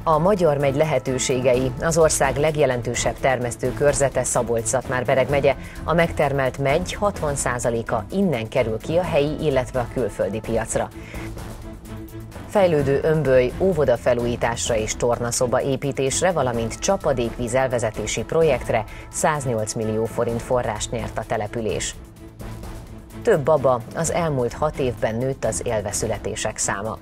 A Magyar megy lehetőségei, az ország legjelentősebb termesztő körzete Szabolcs-Szatmár-Bereg megye. A megtermelt meggy 60%-a innen kerül ki a helyi, illetve a külföldi piacra. Fejlődő ömböly, óvoda felújításra és tornaszoba építésre, valamint csapadékvíz elvezetési projektre 108 millió forint forrást nyert a település. Több baba, az elmúlt 6 évben nőtt az élveszületések száma.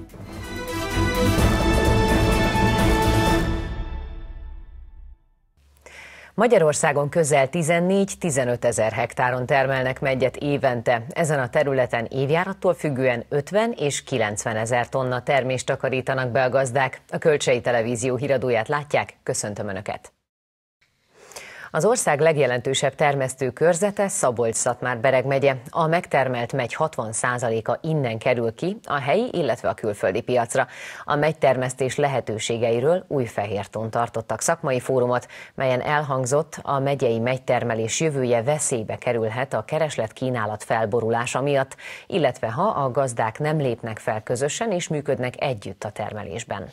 Magyarországon közel 14-15 ezer hektáron termelnek meggyet évente. Ezen a területen évjárattól függően 50 és 90 ezer tonna termést takarítanak be a gazdák. A Kölcsei Televízió híradóját látják, köszöntöm Önöket! Az ország legjelentősebb termesztő körzete Szabolcs-Szatmár-Bereg megye. A megtermelt megy 60%-a innen kerül ki a helyi, illetve a külföldi piacra. A megytermesztés lehetőségeiről Újfehérton tartottak szakmai fórumot, melyen elhangzott, a megyei megytermelés jövője veszélybe kerülhet a kereslet-kínálat felborulása miatt, illetve ha a gazdák nem lépnek fel közösen és működnek együtt a termelésben.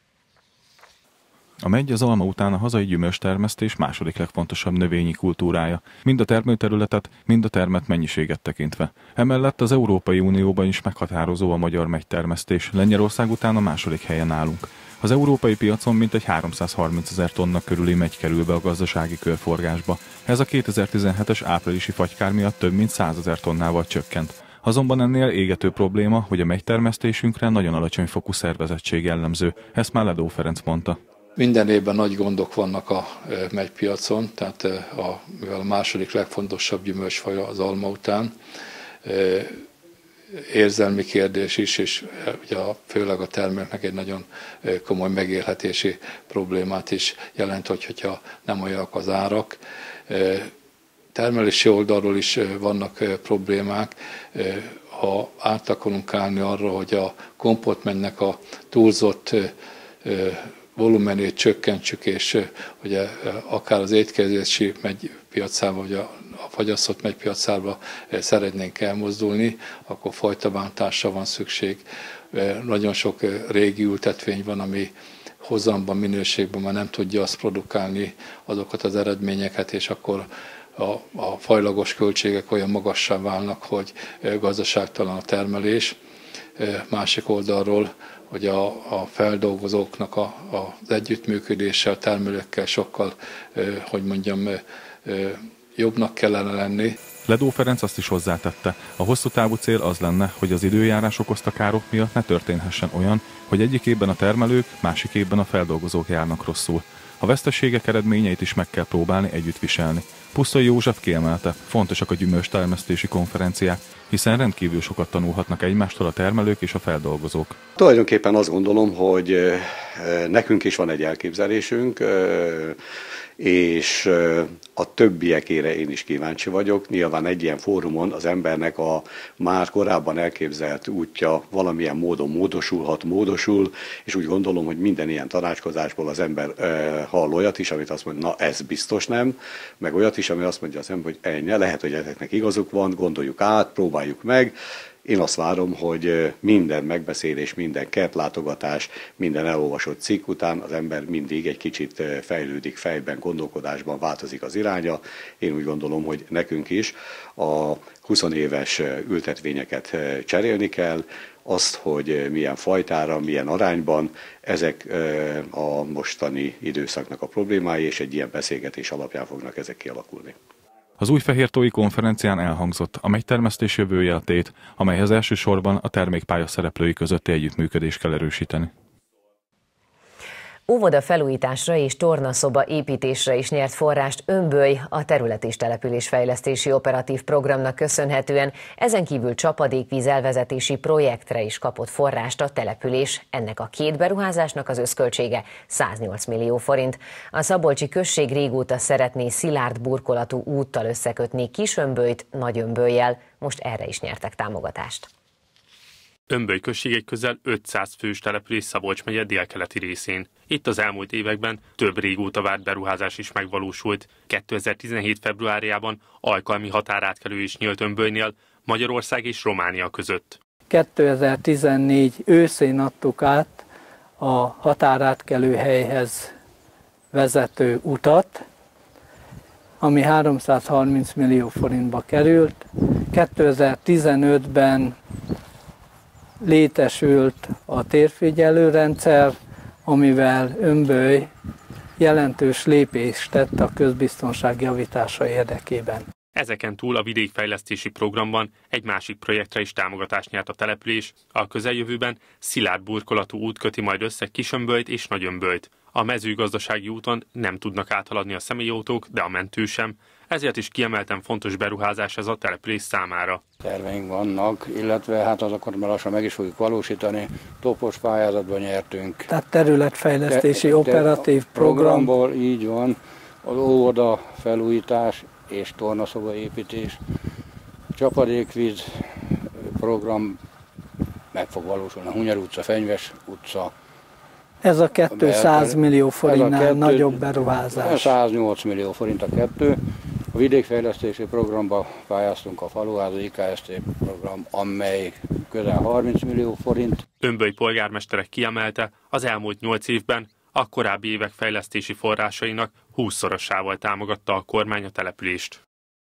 A meggy az alma után a hazai gyümölcstermesztés második legfontosabb növényi kultúrája, mind a termőterületet, mind a termelt mennyiséget tekintve. Emellett az Európai Unióban is meghatározó a magyar megytermesztés, Lengyelország után a második helyen állunk. Az európai piacon mintegy 330 ezer tonna körüli megy kerül be a gazdasági körforgásba. Ez a 2017-es áprilisi fagykár miatt több mint 100 ezer tonnával csökkent. Azonban ennél égető probléma, hogy a megytermesztésünkre nagyon alacsony fokú szervezettség jellemző, ezt már Ledó Ferenc mondta. Minden évben nagy gondok vannak a megypiacon, tehát mivel a második legfontosabb gyümölcsfaj az alma után, érzelmi kérdés is, és ugye főleg a termelőknek egy nagyon komoly megélhetési problémát is jelent, hogyha nem olyanok az árak. Termelési oldalról is vannak problémák, ha át akarunk állni arra, hogy a komportmegynek a túlzott volumenét csökkentsük, és ugye akár az étkezési megypiacába, vagy a fagyasztott megypiacába szeretnénk elmozdulni, akkor fajtabántásra van szükség. Nagyon sok régi ültetvény van, ami hozamban, minőségben már nem tudja azt produkálni azokat az eredményeket, és akkor a fajlagos költségek olyan magassá válnak, hogy gazdaságtalan a termelés. Másik oldalról, hogy a feldolgozóknak az együttműködése a termelőkkel sokkal, jobbnak kellene lenni. Ledó Ferenc azt is hozzátette, a hosszú távú cél az lenne, hogy az időjárás okozta károk miatt ne történhessen olyan, hogy egyik évben a termelők, másik évben a feldolgozók járnak rosszul. A veszteségek eredményeit is meg kell próbálni együtt viselni. Pusztai József kiemelte, fontosak a gyümölcstermesztési konferenciák, hiszen rendkívül sokat tanulhatnak egymástól a termelők és a feldolgozók. Tulajdonképpen azt gondolom, hogy nekünk is van egy elképzelésünk, és a többiekére én is kíváncsi vagyok. Nyilván egy ilyen fórumon az embernek a már korábban elképzelt útja valamilyen módon módosul, és úgy gondolom, hogy minden ilyen tanácskozásból az ember hall olyat is, amit azt mondja, na ez biztos nem, meg olyat is, ami azt mondja az ember, hogy ennyi, lehet, hogy ezeknek igazuk van, gondoljuk át, próbáljuk meg. Én azt várom, hogy minden megbeszélés, minden kertlátogatás, minden elolvasott cikk után az ember mindig egy kicsit fejlődik fejben, gondolkodásban, változik az iránya. Én úgy gondolom, hogy nekünk is a 20 éves ültetvényeket cserélni kell, azt, hogy milyen fajtára, milyen arányban, ezek a mostani időszaknak a problémái, és egy ilyen beszélgetés alapján fognak ezek kialakulni. Az Újfehértói konferencián elhangzott, a megytermesztés jövője a tét, amelyhez elsősorban a termékpálya szereplői közötti együttműködést kell erősíteni. Óvoda felújításra és tornaszoba építésre is nyert forrást Ömböly a terület- és településfejlesztési operatív programnak köszönhetően, ezen kívül csapadékvíz elvezetési projektre is kapott forrást a település. Ennek a két beruházásnak az összköltsége 108 millió forint. A szabolcsi község régóta szeretné szilárd burkolatú úttal összekötni Kisömbölyt Nagyömböllyel, most erre is nyertek támogatást. Ömböly község egy közel 500 fős település Szabolcs megye délkeleti részén. Itt az elmúlt években több régóta várt beruházás is megvalósult. 2017. februárjában alkalmi határátkelő is nyílt Ömbölynél, Magyarország és Románia között. 2014 őszén adtuk át a határátkelő helyhez vezető utat, ami 330 millió forintba került. 2015-ben létesült a térfigyelőrendszer, amivel Ömböly jelentős lépést tett a közbiztonság javítása érdekében. Ezeken túl a vidékfejlesztési programban egy másik projektre is támogatást nyert a település. A közeljövőben szilárd burkolatú út köti majd össze Kisömbölyt és Nagyömbölyt. A mezőgazdasági úton nem tudnak áthaladni a személyautók, de a mentő sem. Ezért is kiemelten fontos beruházás ez a település számára. Terveink vannak, illetve hát azokat már lassan meg is fogjuk valósítani. Topos pályázatban nyertünk. Tehát területfejlesztési operatív programból, így van, az óvoda felújítás és tornaszoba építés. Csapadékvíz program meg fog valósulni. Hunyar utca, Fenyves utca. Ez a 200 millió forintnál nagyobb beruházás. 108 millió forint a kettő. A vidékfejlesztési programba pályáztunk, a faluháza IKST program, amely közel 30 millió forint. Ömböly polgármestere kiemelte, az elmúlt 8 évben a korábbi évek fejlesztési forrásainak 20-szorosával támogatta a kormány a települést.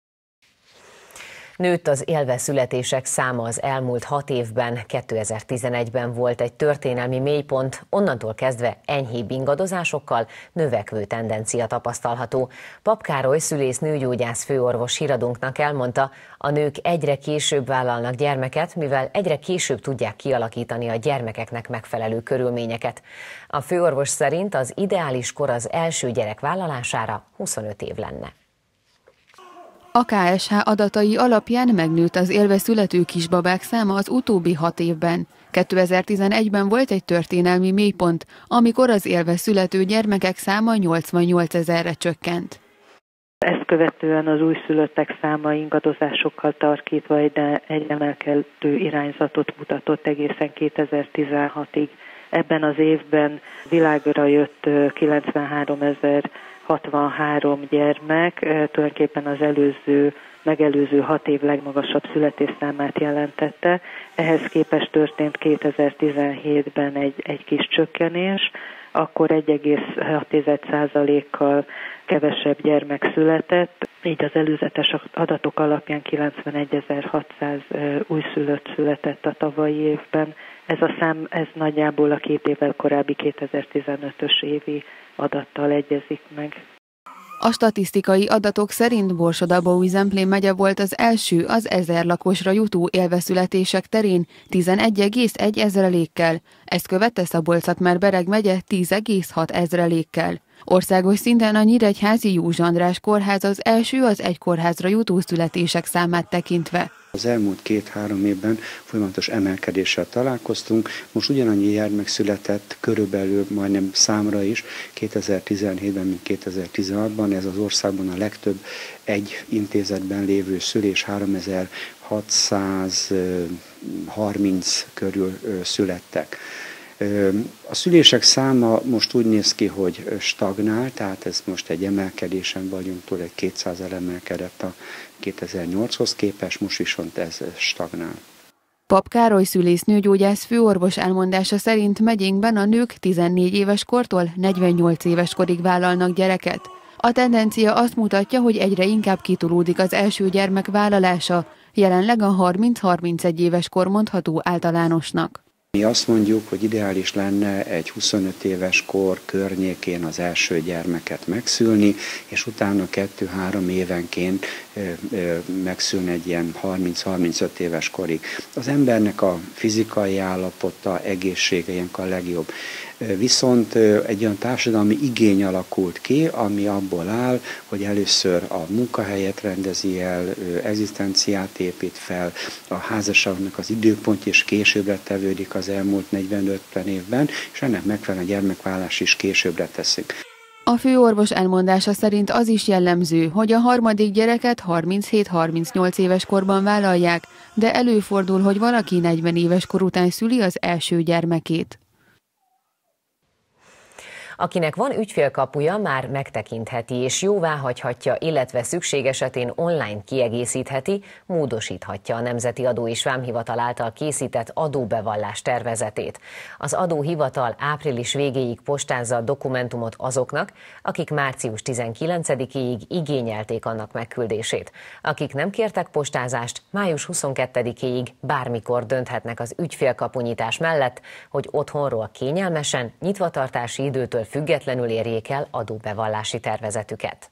Nőtt az élve születések száma az elmúlt 6 évben. 2011-ben volt egy történelmi mélypont, onnantól kezdve enyhébb ingadozásokkal növekvő tendencia tapasztalható. Papp Károly szülész nőgyógyász főorvos híradónknak elmondta, a nők egyre később vállalnak gyermeket, mivel egyre később tudják kialakítani a gyermekeknek megfelelő körülményeket. A főorvos szerint az ideális kor az első gyerek vállalására 25 év lenne. A KSH adatai alapján megnőtt az élve születő kisbabák száma az utóbbi 6 évben. 2011-ben volt egy történelmi mélypont, amikor az élve születő gyermekek száma 88 000-re csökkent. Ezt követően az újszülöttek száma ingadozásokkal tarkítva egy emelkedő irányzatot mutatott egészen 2016-ig. Ebben az évben világra jött 93.063 gyermek, tulajdonképpen az megelőző 6 év legmagasabb születésszámát jelentette. Ehhez képest történt 2017-ben egy kis csökkenés, akkor 1,6%-kal kevesebb gyermek született, így az előzetes adatok alapján 91.600 újszülött született a tavalyi évben. Ez a szám nagyjából a 2 évvel korábbi 2015-ös évi adattal egyezik meg. A statisztikai adatok szerint Borsod-Abaúj-Zemplén megye volt az első az 1000 lakosra jutó élveszületések terén 11,1%-kal, ezt követte Szabolcs-Szatmár-Bereg megye 10,6%-kal. Országos szinten a Nyíregyházi József András kórház az első az egy kórházra jutó születések számát tekintve. Az elmúlt 2-3 évben folyamatos emelkedéssel találkoztunk. Most ugyanannyi gyermek született körülbelül majdnem számra is 2017-ben, mint 2016-ban. Ez az országban a legtöbb egy intézetben lévő szülés, 3630 körül születtek. A szülések száma most úgy néz ki, hogy stagnál, tehát ez most egy emelkedésen vagyunk, túl egy 200-el emelkedett a 2008-hoz képest, most viszont ez stagnál. Papp Károly szülész nőgyógyász főorvos elmondása szerint megyénkben a nők 14 éves kortól 48 éves korig vállalnak gyereket. A tendencia azt mutatja, hogy egyre inkább kitolódik az első gyermek vállalása, jelenleg a 30-31 éves kor mondható általánosnak. Mi azt mondjuk, hogy ideális lenne egy 25 éves kor környékén az első gyermeket megszülni, és utána 2-3 évenként megszülni egy ilyen 30-35 éves korig. Az embernek a fizikai állapota, egészsége ilyenkor a legjobb. Viszont egy olyan társadalmi igény alakult ki, ami abból áll, hogy először a munkahelyet rendezi el, egzisztenciát épít fel, a házasságnak az időpontja is későbbre tevődik az elmúlt 40-50 évben, és ennek megfelelően a gyermekvállás is későbbre teszik. A főorvos elmondása szerint az is jellemző, hogy a harmadik gyereket 37-38 éves korban vállalják, de előfordul, hogy valaki 40 éves kor után szüli az első gyermekét. Akinek van ügyfélkapuja, már megtekintheti és jóvá hagyhatja, illetve szükség esetén online kiegészítheti, módosíthatja a Nemzeti Adó és Vámhivatal által készített adóbevallás tervezetét. Az adóhivatal április végéig postázza a dokumentumot azoknak, akik március 19-ig igényelték annak megküldését. Akik nem kértek postázást, május 22-ig bármikor dönthetnek az ügyfélkapunyítás mellett, hogy otthonról kényelmesen, nyitvatartási időtől függetlenül érjék el adóbevallási tervezetüket.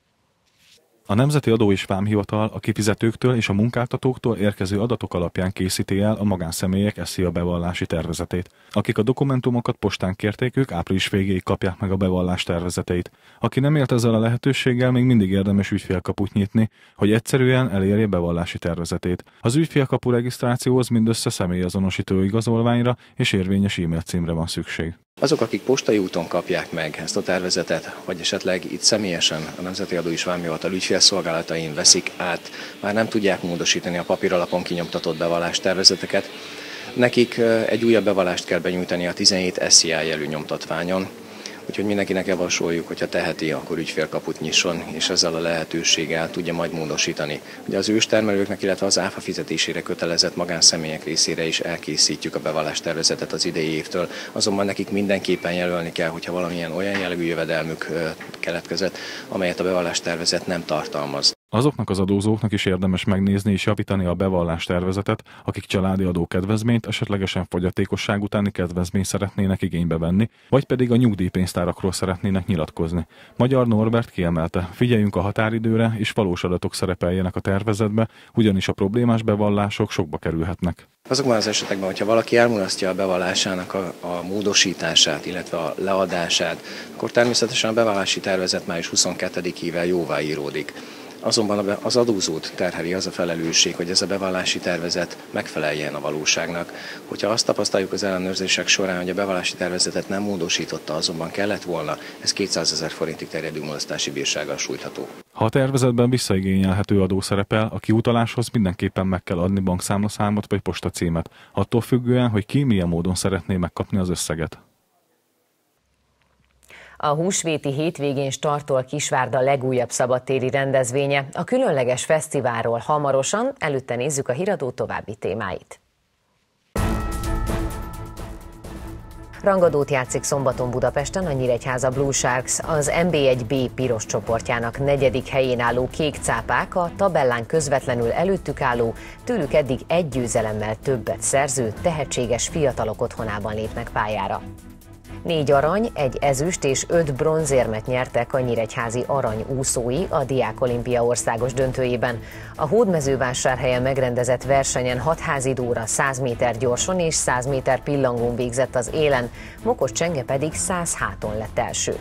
A Nemzeti Adó és Vámhivatal a kifizetőktől és a munkáltatóktól érkező adatok alapján készíti el a magánszemélyek SZIA bevallási tervezetét. Akik a dokumentumokat postán kérték, ők április végéig kapják meg a bevallás tervezeteit. Aki nem élt ezzel a lehetőséggel, még mindig érdemes ügyfélkaput nyitni, hogy egyszerűen elérje bevallási tervezetét. Az ügyfélkapu regisztrációhoz mindössze személyazonosító igazolványra és érvényes e-mail címre van szükség. Azok, akik postai úton kapják meg ezt a tervezetet, vagy esetleg itt személyesen a Nemzeti Adó és Vámhivatal ügyfélszolgálatain veszik át, már nem tudják módosítani a papíralapon kinyomtatott bevallástervezeteket, nekik egy újabb bevallást kell benyújtani a 17 SZIA jelű nyomtatványon, úgyhogy mindenkinek javasoljuk, hogyha teheti, akkor ügyfélkaput nyisson, és ezzel a lehetőséggel tudja majd módosítani. Ugye az őstermelőknek, illetve az áfa fizetésére kötelezett magánszemélyek részére is elkészítjük a bevallástervezetet az idei évtől, azonban nekik mindenképpen jelölni kell, hogyha valamilyen olyan jellegű jövedelmük keletkezett, amelyet a bevallástervezet nem tartalmaz. Azoknak az adózóknak is érdemes megnézni és javítani a bevallás-tervezetet, akik családi adókedvezményt, esetlegesen fogyatékosság utáni kedvezményt szeretnének igénybe venni, vagy pedig a nyugdíjpénztárakról szeretnének nyilatkozni. Magyar Norbert kiemelte, figyeljünk a határidőre, és valós adatok szerepeljenek a tervezetbe, ugyanis a problémás bevallások sokba kerülhetnek. Azokban az esetekben, hogyha valaki elmulasztja a bevallásának a módosítását, illetve a leadását, akkor természetesen a bevallási tervezet május 22-ével jóváíródik. Azonban az adózót terheli az a felelősség, hogy ez a bevallási tervezet megfeleljen a valóságnak. Hogyha azt tapasztaljuk az ellenőrzések során, hogy a bevallási tervezetet nem módosította, azonban kellett volna, ez 200 000 forintig terjedő mulasztási bírsággal sújtható. Ha a tervezetben visszaigényelhető adó szerepel, a kiutaláshoz mindenképpen meg kell adni bankszámlaszámot vagy postacímet, attól függően, hogy ki milyen módon szeretné megkapni az összeget. A húsvéti hétvégén startol Kisvárda legújabb szabadtéri rendezvénye. A különleges fesztiválról hamarosan, előtte nézzük a híradó további témáit. Rangadót játszik szombaton Budapesten a Nyíregyháza Blue Sharks, az NB1B piros csoportjának 4. helyén álló kék cápák, a tabellán közvetlenül előttük álló, tőlük eddig egy győzelemmel többet szerző, tehetséges fiatalok otthonában lépnek pályára. 4 arany, 1 ezüst és 5 bronzérmet nyertek a nyíregyházi aranyúszói a Diákolimpia országos döntőjében. A Hódmezővásárhelyen megrendezett versenyen 6 házidóra 100 méter gyorson és 100 méter pillangón végzett az élen, Mokos Csenge pedig 100 háton lett első.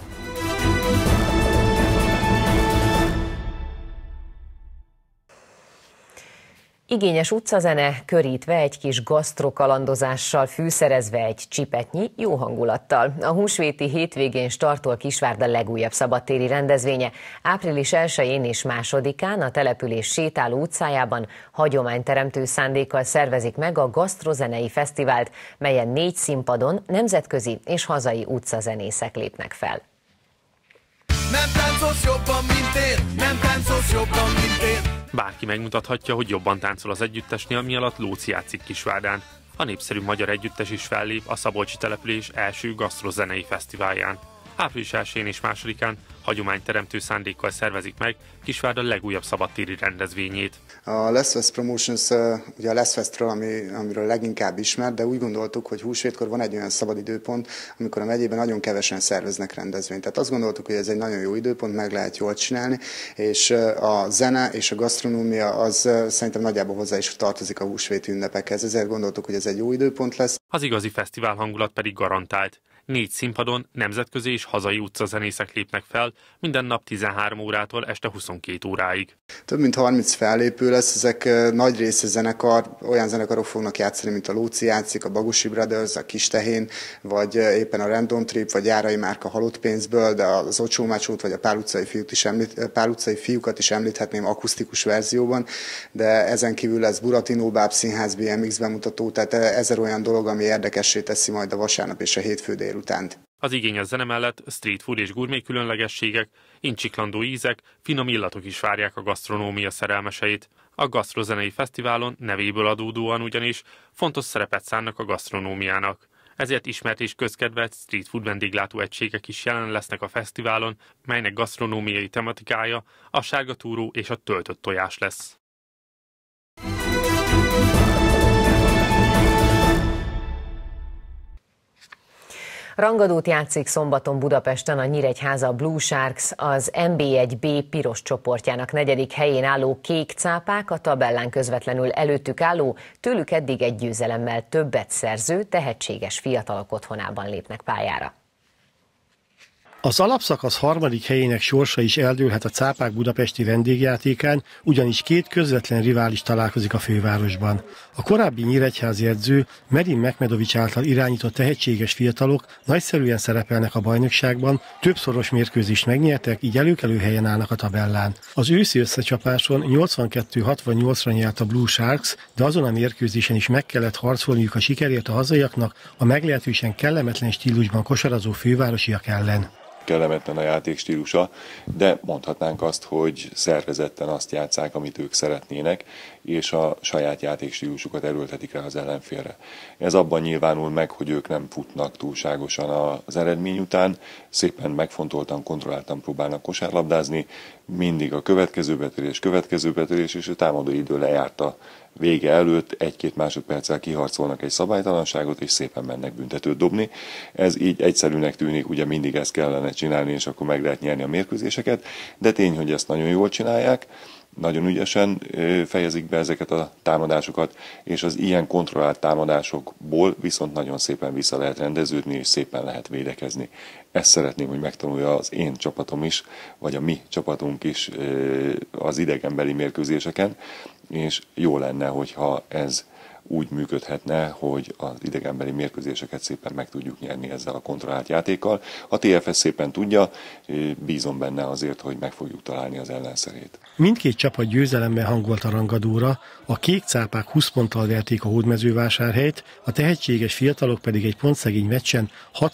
Igényes utcazene, körítve egy kis gasztrokalandozással, fűszerezve egy csipetnyi jó hangulattal. A húsvéti hétvégén startol Kisvárda legújabb szabadtéri rendezvénye. Április 1-én és 2-án a település sétáló utcájában hagyományteremtő szándékkal szervezik meg a Gasztrozenei Fesztivált, melyen 4 színpadon nemzetközi és hazai utcazenészek lépnek fel. Nem táncolsz jobban, mint én, nem táncolsz jobban, mint én. Bárki megmutathatja, hogy jobban táncol az együttesnél, mi alatt Lóci játszik Kisvárdán. A népszerű magyar együttes is fellép a Szabolcsi település első gasztrozenei fesztiválján. Április 1-én és 2-án hagyományteremtő szándékkal szervezik meg Kisvárda legújabb szabadtéri rendezvényét. A Less Fest Promotions ugye a Less Festről, amiről leginkább ismert, de úgy gondoltuk, hogy húsvétkor van egy olyan szabad időpont, amikor a megyében nagyon kevesen szerveznek rendezvényt. Tehát azt gondoltuk, hogy ez egy nagyon jó időpont, meg lehet jól csinálni, és a zene és a gasztronómia az szerintem nagyjából hozzá is tartozik a húsvéti ünnepekhez, ezért gondoltuk, hogy ez egy jó időpont lesz. Az igazi fesztivál hangulat pedig garantált. 4 színpadon nemzetközi és hazai utcazenészek lépnek fel, minden nap 13 órától este 22 óráig. Több mint 30 fellépő lesz, ezek nagy része zenekar, olyan zenekarok fognak játszani, mint a Lóci játszik, a Bagusi Brothers, a Kistehén, vagy éppen a Random Trip, vagy Járai Márka Halott pénzből, de az Ocsómácsót, vagy a Pál utcai fiúkat is említhetném akusztikus verzióban, de ezen kívül lesz Buratino Báb Színház BMX bemutató, tehát 1000 olyan dolog, ami érdekessé teszi majd a vasárnap és a hétfő délutánt. Az igényes zene mellett street food és gurmé különlegességek, incsiklandó ízek, finom illatok is várják a gasztronómia szerelmeseit. A gasztrozenei fesztiválon nevéből adódóan ugyanis fontos szerepet szánnak a gasztronómiának. Ezért ismert és közkedvelt street food vendéglátó egységek is jelen lesznek a fesztiválon, melynek gasztronómiai tematikája a sárga túró és a töltött tojás lesz. Rangadót játszik szombaton Budapesten a Nyíregyháza Blue Sharks, az NB1B piros csoportjának 4. helyén álló kék cápák, a tabellán közvetlenül előttük álló, tőlük eddig egy győzelemmel többet szerző, tehetséges fiatalok otthonában lépnek pályára. Az alapszakasz 3. helyének sorsa is eldőlhet a cápák budapesti vendégjátékán, ugyanis 2 közvetlen rivális találkozik a fővárosban. A korábbi nyíregyházi edző Merin Mekmedovics által irányított tehetséges fiatalok nagyszerűen szerepelnek a bajnokságban, többszoros mérkőzést megnyertek, így előkelő helyen állnak a tabellán. Az őszi összecsapáson 82-68-ra nyert a Blue Sharks, de azon a mérkőzésen is meg kellett harcolniuk a sikerért a hazaiaknak a meglehetősen kellemetlen stílusban kosarazó fővárosiak ellen. Kellemetlen a játékstílusa, de mondhatnánk azt, hogy szervezetten azt játsszák, amit ők szeretnének, és a saját játékstílusukat erőltetik rá az ellenfélre. Ez abban nyilvánul meg, hogy ők nem futnak túlságosan az eredmény után, szépen megfontoltan, kontrolláltan próbálnak kosárlabdázni, mindig a következő betörés, és a támadó idő lejárt a vége előtt 1-2 másodperccel kiharcolnak egy szabálytalanságot, és szépen mennek büntetőt dobni. Ez így egyszerűnek tűnik, ugye mindig ezt kellene csinálni, és akkor meg lehet nyerni a mérkőzéseket, de tény, hogy ezt nagyon jól csinálják, nagyon ügyesen fejezik be ezeket a támadásokat, és az ilyen kontrollált támadásokból viszont nagyon szépen vissza lehet rendeződni, és szépen lehet védekezni. Ezt szeretném, hogy megtanulja az én csapatom is, vagy a mi csapatunk is az idegenbeli mérkőzéseken, és jó lenne, hogyha ez úgy működhetne, hogy az idegenbeli mérkőzéseket szépen meg tudjuk nyerni ezzel a kontrollált játékkal. A TFS szépen tudja, bízom benne azért, hogy meg fogjuk találni az ellenszerét. Mindkét csapat győzelemmel hangolt a rangadóra, a kék cápák 20 ponttal verték a Hódmezővásárhelyt, a tehetséges fiatalok pedig egy pontszegény meccsen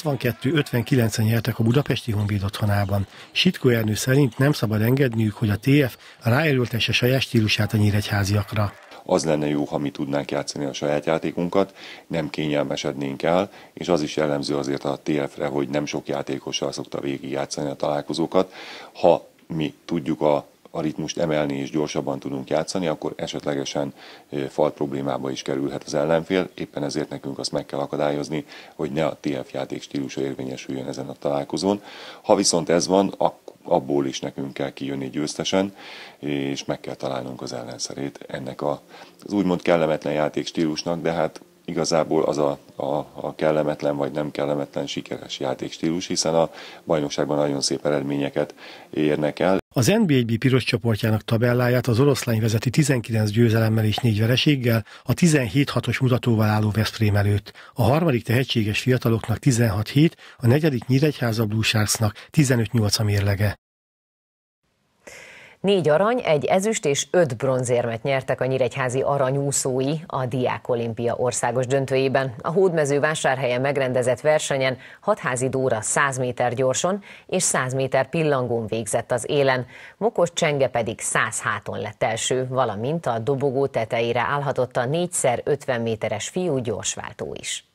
62-59-en nyertek a budapesti Honvéd otthonában. Sitkó Ernő szerint nem szabad engedniük, hogy a TF ráerőltesse saját stílusát a nyíregyháziakra. Az lenne jó, ha mi tudnánk játszani a saját játékunkat, nem kényelmesednénk el, és az is jellemző azért a TF-re, hogy nem sok játékossal szokta végig játszani a találkozókat. Ha mi tudjuk a ritmust emelni és gyorsabban tudunk játszani, akkor esetlegesen falt problémába is kerülhet az ellenfél. Éppen ezért nekünk azt meg kell akadályozni, hogy ne a TF játék stílusa érvényesüljön ezen a találkozón. Ha viszont ez van, abból is nekünk kell kijönni győztesen, és meg kell találnunk az ellenszerét ennek az úgymond kellemetlen játékstílusnak, de hát igazából az a kellemetlen vagy nem kellemetlen sikeres játékstílus, hiszen a bajnokságban nagyon szép eredményeket érnek el. Az NB1B piros csoportjának tabelláját az oroszlány vezeti 19 győzelemmel és 4 vereséggel, a 17-6-os mutatóval álló Veszprém előtt. A harmadik tehetséges fiataloknak 16-7, a negyedik Nyíregyháza Blue Sharksnak 15-8 a mérlege. 4 arany, 1 ezüst és 5 bronzérmet nyertek a nyíregyházi aranyúszói a Diák Olimpia országos döntőjében. A Hódmezővásárhelyen megrendezett versenyen Hatházi Dóra 100 méter gyorson és 100 méter pillangón végzett az élen, Mokos Csenge pedig 100 háton lett első, valamint a dobogó tetejére állhatott a 4x50 méteres fiú gyorsváltó is.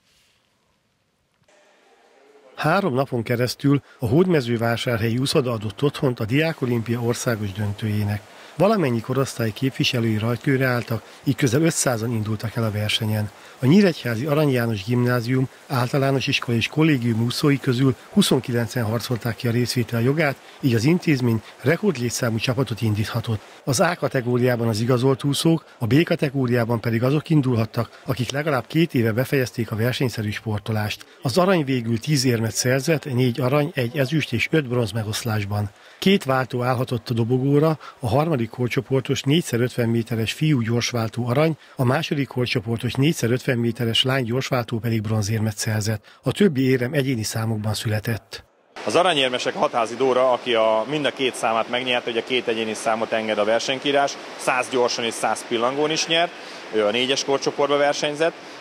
3 napon keresztül a Hódmezővásárhelyi úszoda adott otthont a Diák Olimpia országos döntőjének. Valamennyi korosztály képviselői rajtkőre álltak, így közel 500-an indultak el a versenyen. A Nyíregyházi Arany János Gimnázium, általános iskola és kollégium úszói közül 29-en harcolták ki a részvétel jogát, így az intézmény rekordlétszámú csapatot indíthatott. Az A kategóriában az igazolt úszók, a B kategóriában pedig azok indulhattak, akik legalább 2 éve befejezték a versenyszerű sportolást. Az arany végül 10 érmet szerzett, 4 arany, 1 ezüst és 5 bronz megoszlásban. 2 váltó állhatott a dobogóra, a harmadik korcsoportos 4x50 méteres fiú gyorsváltó arany, a második korcsoportos 4x50 méteres lány gyorsváltó pedig bronzérmet szerzett. A többi érem egyéni számokban született. Az aranyérmesek Hatházi Dóra, aki mind a 2 számát megnyerte, ugye 2 egyéni számot enged a versenykírás, 100 gyorsan és 100 pillangón is nyert, ő a 4-es korcsoportba versenyzett.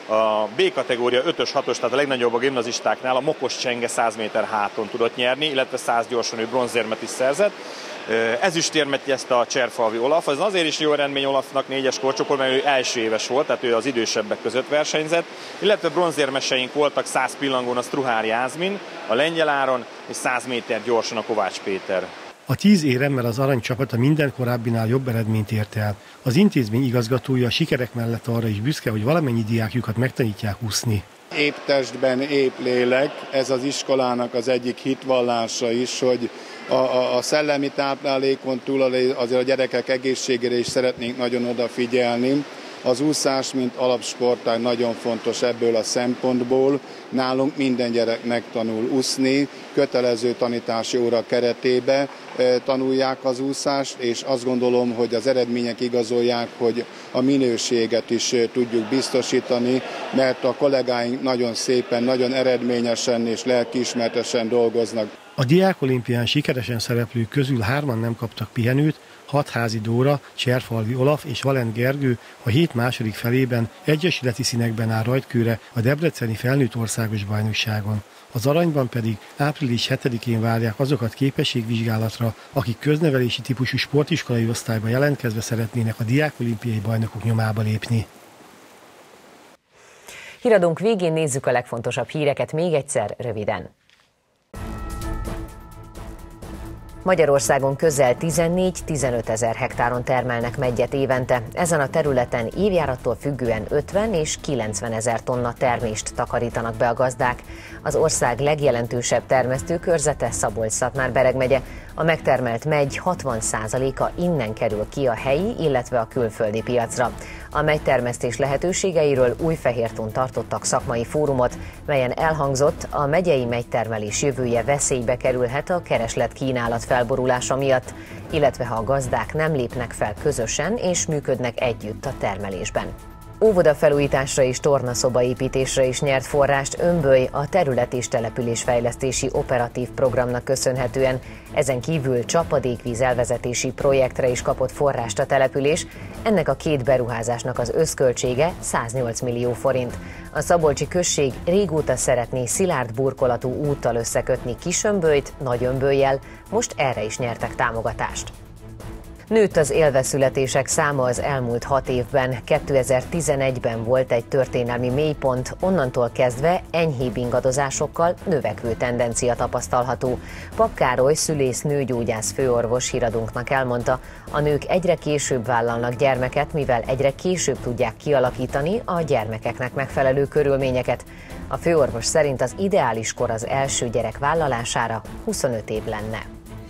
A B kategória 5-ös, 6-os, tehát a legnagyobb a gimnazistáknál a Mokos Csenge 100 méter háton tudott nyerni, illetve 100 gyorsan ő bronzérmet is szerzett. Ezüstérmet nyerte a Cserfalvi Olaf, az azért is jó eredmény Olafnak 4-es korcsoport, mert ő első éves volt, tehát ő az idősebbek között versenyzett, illetve bronzérmeseink voltak 100 pillangón a Struhár Jászmin, a Lengyel Áron, és 100 méter gyorsan a Kovács Péter. A 10 éremmel az aranycsapata minden korábbinál jobb eredményt ért el. Az intézmény igazgatója a sikerek mellett arra is büszke, hogy valamennyi diákjukat megtanítják úszni. Épp testben, épp lélek, ez az iskolának az egyik hitvallása is, hogy a szellemi táplálékon túl azért a gyerekek egészségére is szeretnénk nagyon odafigyelni. Az úszás, mint alapsportág nagyon fontos ebből a szempontból. Nálunk minden gyerek megtanul úszni, kötelező tanítási óra keretében tanulják az úszást, és azt gondolom, hogy az eredmények igazolják, hogy a minőséget is tudjuk biztosítani, mert a kollégáink nagyon szépen, nagyon eredményesen és lelkiismertesen dolgoznak. A diákolimpián sikeresen szereplők közül 3-an nem kaptak pihenőt, Hatházi Dóra, Cserfalvi Olaf és Valent Gergő a hét második felében egyesületi színekben áll rajtkőre a debreceni felnőtt országos bajnokságon. Az aranyban pedig április 7-én várják azokat képességvizsgálatra, akik köznevelési típusú sportiskolai osztályba jelentkezve szeretnének a diákolimpiai bajnokok nyomába lépni. Híradónk végén nézzük a legfontosabb híreket még egyszer röviden. Magyarországon közel 14-15 ezer hektáron termelnek meggyet évente. Ezen a területen évjárattól függően 50 és 90 ezer tonna termést takarítanak be a gazdák. Az ország legjelentősebb termesztőkörzete Szabolcs-Szatmár-Bereg megye. A megtermelt megy 60%-a innen kerül ki a helyi, illetve a külföldi piacra. A megytermesztés lehetőségeiről Újfehérton tartottak szakmai fórumot, melyen elhangzott, a megyei megytermelés jövője veszélybe kerülhet a kereslet-kínálat felborulása miatt, illetve ha a gazdák nem lépnek fel közösen és működnek együtt a termelésben. Óvodafelújításra és tornaszobaépítésre is nyert forrást Ömböly a terület- és településfejlesztési operatív programnak köszönhetően. Ezen kívül csapadékvíz elvezetési projektre is kapott forrást a település. Ennek a két beruházásnak az összköltsége 108 millió forint. A szabolcsi község régóta szeretné szilárd burkolatú úttal összekötni Kisömbölyt Nagyömböllyel, most erre is nyertek támogatást. Nőtt az élveszületések száma az elmúlt 6 évben. 2011-ben volt egy történelmi mélypont, onnantól kezdve enyhébb ingadozásokkal növekvő tendencia tapasztalható. Papp Károly szülész-nőgyógyász főorvos híradónknak elmondta, a nők egyre később vállalnak gyermeket, mivel egyre később tudják kialakítani a gyermekeknek megfelelő körülményeket. A főorvos szerint az ideális kor az első gyerek vállalására 25 év lenne.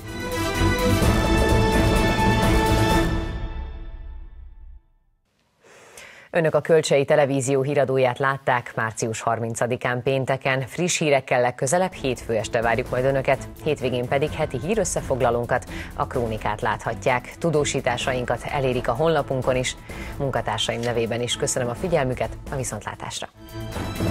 Önök a Kölcsei Televízió híradóját látták március 30-án pénteken. Friss hírekkel legközelebb hétfő este várjuk majd Önöket, hétvégén pedig heti hírösszefoglalónkat, a Krónikát láthatják. Tudósításainkat elérik a honlapunkon is. Munkatársaim nevében is köszönöm a figyelmüket, a viszontlátásra!